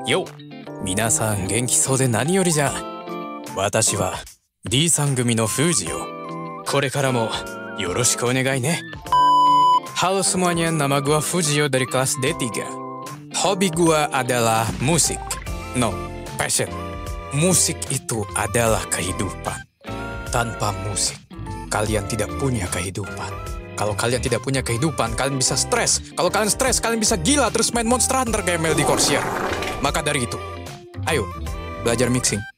よ、皆さん元気そうで何よりじゃ。私は D さん組のフージよ。これからもよろしくお願いね。Halo semuanya, nama gua Fujio dari kelas D3. Hobi gua adalah musik. No, passion. Musik itu adalah kehidupan. Tanpa musik, kalian tidak punya kehidupan. Kalau kalian tidak punya kehidupan, kalian bisa stres. Kalau kalian stres, kalian bisa gila terus main Monster Hunter kayak Melody Corsair. Maka dari itu, ayo belajar mixing.